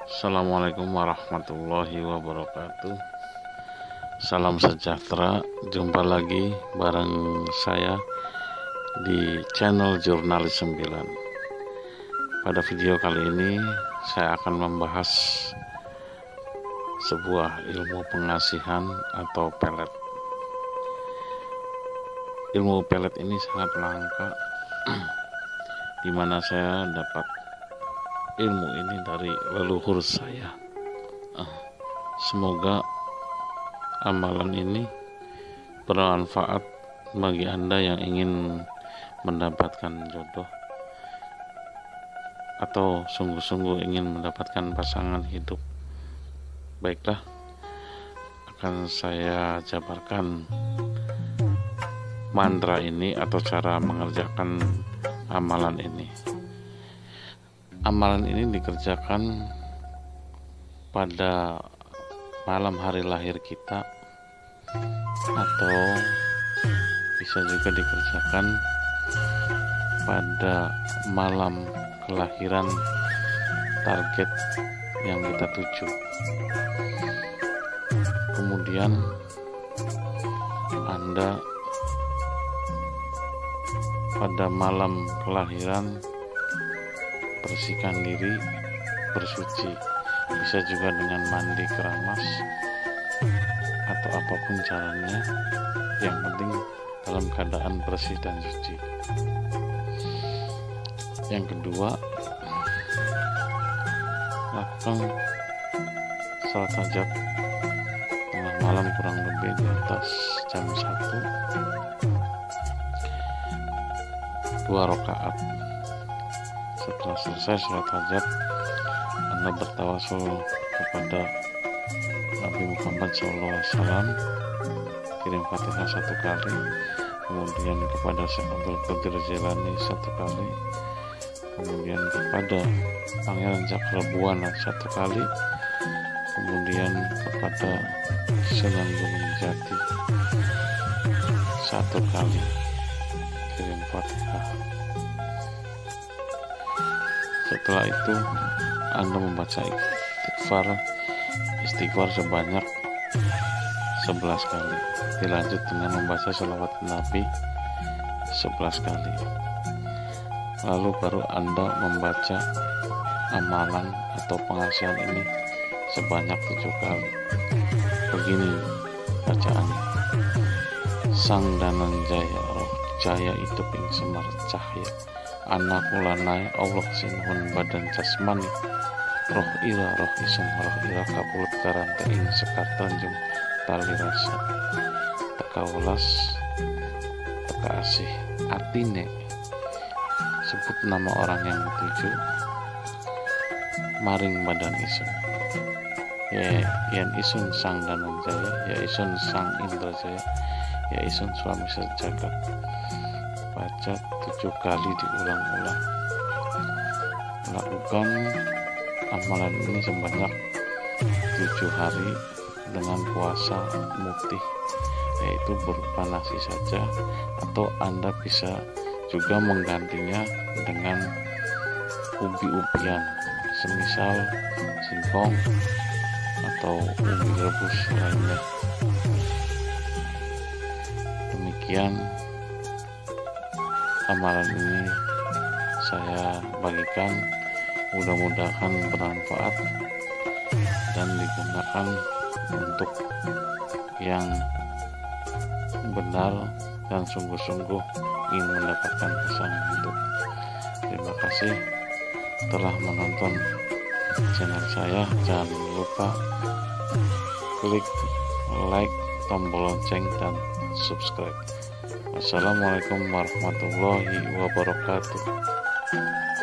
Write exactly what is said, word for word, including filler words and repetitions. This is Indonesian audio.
Assalamualaikum warahmatullahi wabarakatuh. Salam sejahtera. Jumpa lagi bareng saya di channel Jurnalis sembilan. Pada video kali ini saya akan membahas sebuah ilmu pengasihan atau pelet. Ilmu pelet ini sangat langka, di mana saya dapat ilmu ini dari leluhur saya. Semoga amalan ini bermanfaat bagi Anda yang ingin mendapatkan jodoh atau sungguh-sungguh ingin mendapatkan pasangan hidup. Baiklah, akan saya jabarkan mantra ini atau cara mengerjakan amalan ini. Amalan ini dikerjakan pada malam hari lahir kita, atau bisa juga dikerjakan pada malam kelahiran target yang kita tuju. Kemudian Anda pada malam kelahiran bersihkan diri, bersuci, bisa juga dengan mandi keramas atau apapun caranya, yang penting dalam keadaan bersih dan suci. Yang kedua, lakukan salat hajat tengah malam kurang lebih di atas jam satu, dua rakaat. Setelah selesai sholat hajat, Anda bertawasul kepada Nabi Muhammad shallallahu alaihi wasallam, kirim Fatihah satu kali, kemudian kepada Syekh Abdul Qadir Jailani satu kali, kemudian kepada Pangeran Cakrabuana satu kali, kemudian kepada Sunan Gunung Jati satu kali, kirim Fatihah. Setelah itu Anda membaca istighfar istighfar sebanyak sebelas kali, dilanjut dengan membaca sholawat Nabi sebelas kali. Lalu baru Anda membaca amalan atau pengasihan ini sebanyak tujuh kali. Begini bacaannya: Sang Danan Jaya, roh jaya itu ping semar cahya, anak ulanai Allah sinhun badan jasmani, roh ira roh isung roh ira kapulut karante ing sekar tanjung tali rasa, teka welas teka asih atine, sebut nama orang yang dituju, maring badan isun, ya yen isun sang Dananjaya, ya isun sang Indrajaya, ya isun suami sejagat. Baca tujuh kali diulang-ulang. Lakukan amalan ini sebanyak tujuh hari dengan puasa mutih, yaitu berupa nasi saja, atau Anda bisa juga menggantinya dengan ubi-ubian, semisal singkong atau ubi rebus lainnya. Demikian amalan ini saya bagikan, mudah-mudahan bermanfaat dan digunakan untuk yang benar dan sungguh-sungguh ingin mendapatkan pasangan hidup. Terima kasih telah menonton channel saya. Jangan lupa klik like, tombol lonceng, dan subscribe. Wassalamualaikum warahmatullahi wabarakatuh.